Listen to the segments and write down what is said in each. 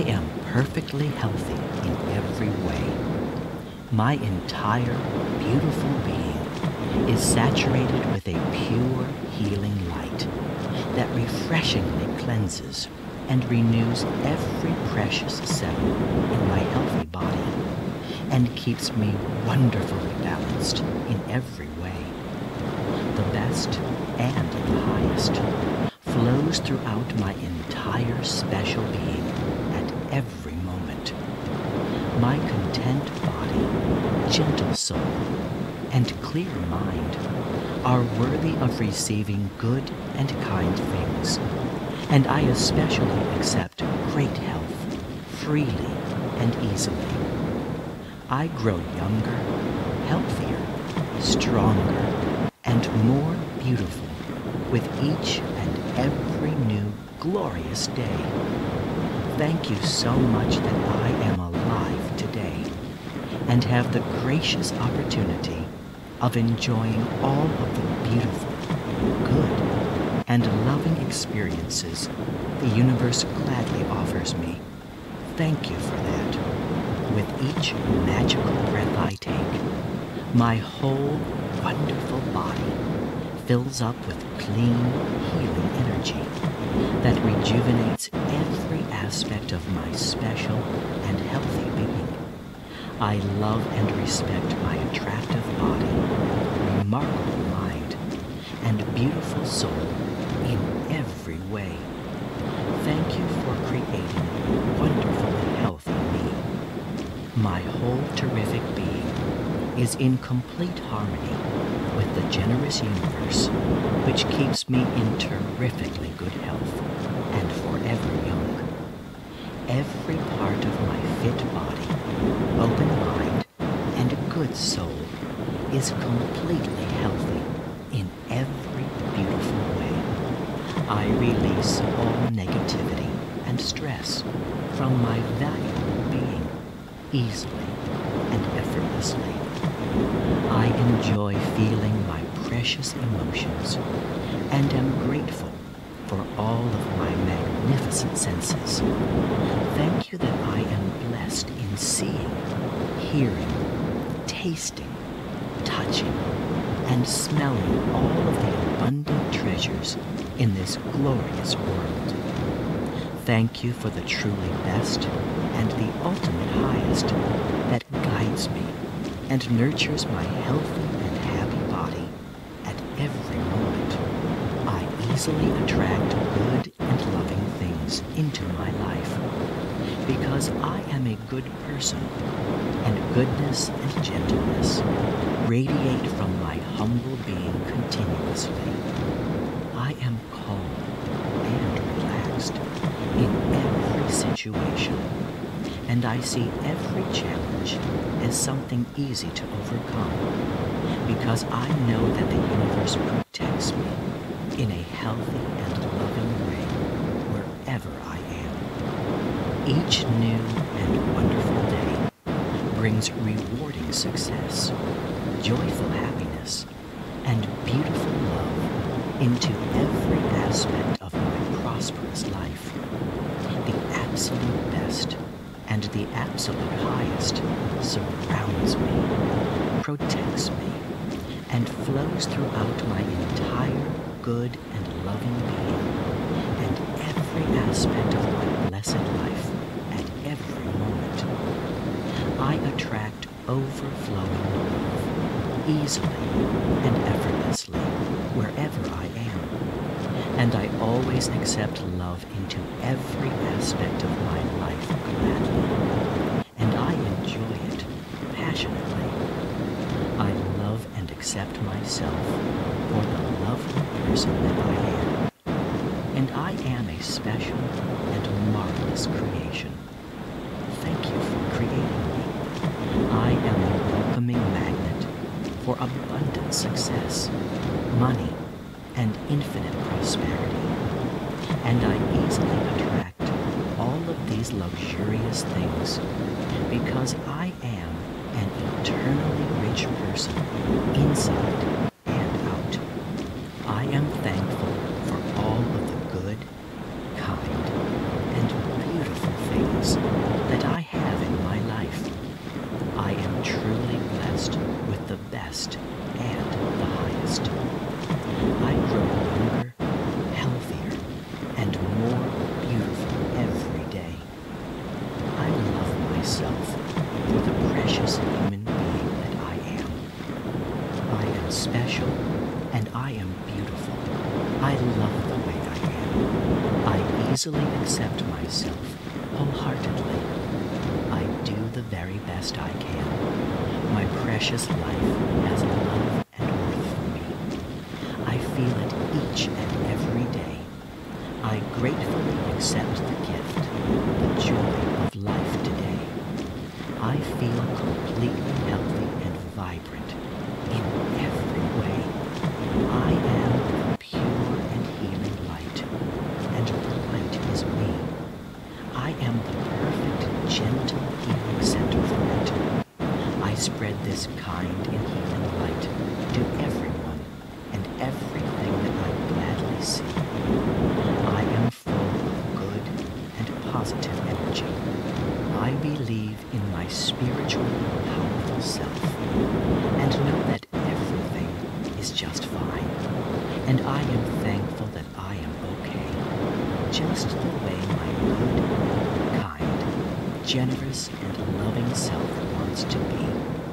I am perfectly healthy in every way. My entire beautiful being is saturated with a pure, healing light that refreshingly cleanses and renews every precious cell in my healthy body and keeps me wonderfully balanced in every way. The best and the highest flows throughout my entire special being at every moment. My content body, gentle soul, and clear mind are worthy of receiving good and kind things, and I especially accept great health freely and easily. I grow younger, healthier, stronger, and more beautiful with each and every new glorious day. Thank you so much that I am alive today and have the gracious opportunity of enjoying all of the beautiful, good, and loving experiences the universe gladly offers me. Thank you for that. With each magical breath I take, my whole wonderful body fills up with clean, healing energy that rejuvenates every aspect of my special and healthy being. I love and respect my attractive body, remarkable mind, and beautiful soul in every way. Thank you for creating wonderfully healthy me. My whole terrific being is in complete harmony with the generous universe, which keeps me in terrifically good health and forever young. Every part of my fit body, open mind, and good soul is completely healthy in every beautiful way. I release all negativity and stress from my valuable being easily and effortlessly. I enjoy feeling my precious emotions and am grateful for all of my magnificent senses. Thank you that I am blessed in seeing, hearing, tasting, touching, and smelling all of the abundant treasures in this glorious world. Thank you for the truly best and the ultimate highest that guides me and nurtures my healthy and happy body at every moment. I easily attract good and loving things into my life because I am a good person, and goodness and gentleness radiate from my humble being continuously. I am calm and relaxed in every situation, and I see every challenge as something easy to overcome because I know that the universe protects me in a healthy and loving way wherever I am. Each new and wonderful day brings rewarding success, joyful happiness, and beautiful love into every aspect of my prosperous life. The absolute best and the absolute highest surrounds me, protects me, and flows throughout my entire good and loving being and every aspect of my blessed life at every moment. I attract overflowing love easily and effortlessly wherever I am, and I always accept love into every aspect of my life gladly, and I enjoy it passionately. I love and accept myself for the lovely person that I am, and I am a special and marvelous creation. Thank you for creating me. I am a welcoming magnet for abundant success, money, and infinite prosperity, and I easily attract all of these luxurious things because I am an eternally rich person inside and out. I am thankful for all of the good, kind, and beautiful things truly blessed with the best and the highest. I grow younger, healthier, and more beautiful every day. I love myself for the precious human being that I am. I am special and I am beautiful. I love the way I am. I easily accept myself wholeheartedly. I do the very best I can. My precious life has love and worth for me. I feel it each and every day. I gratefully accept the gift, the joy of life today. I feel completely healthy and vibrant in every way. I am the pure and healing light, and the light is me. I am the perfect, gentle healing center for it. I spread this kind and healing light to everyone and everything that I gladly see. I am full of good and positive energy. I believe in my spiritually powerful self and know that everything is just fine. And I am thankful that I am okay, just the way my good, kind, generous, and loving self wants to be.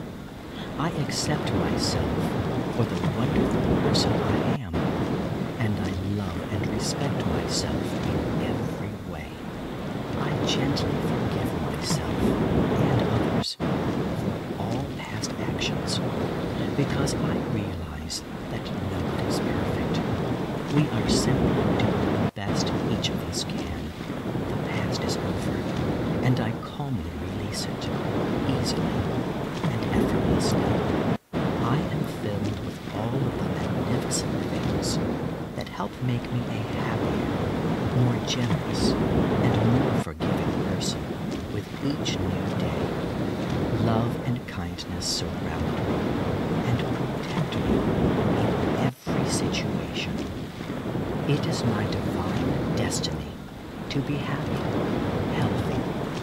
I accept myself for the wonderful person I am, and I love and respect myself in every way. I gently forgive myself and others for all past actions, because I realize that nobody's perfect. We are simply doing the best each of us can. The past is over, and I calmly release it, easily and effortlessly. I am filled with all of the magnificent things that help make me a happier, more generous, and more forgiving person with each new day. Love and kindness surround me and protect me in every situation. It is my divine destiny to be happy, healthy,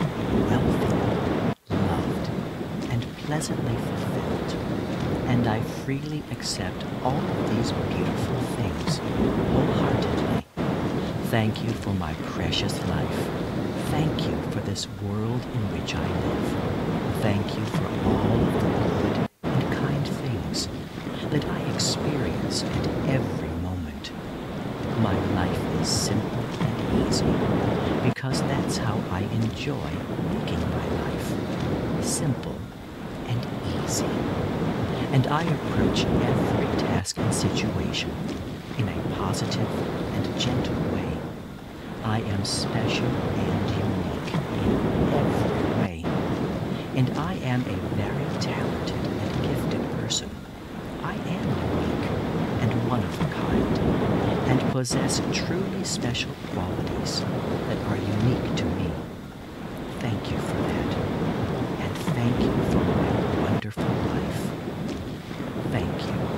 wealthy, loved, and pleasantly fulfilled. And I freely accept all of these beautiful things wholeheartedly. Thank you for my precious life. Thank you for this world in which I live. Thank you for all of the good and kind things that I experience at every moment. My life is simple and easy because that's how I enjoy making my life. Simple and easy. And I approach every task and situation in a positive and gentle way. I am special and unique in every way. And I am a very talented and gifted person. I am unique and one of a kind, and possess truly special qualities that are unique to me. Thank you for that, and thank you for my wonderful life. Thank you.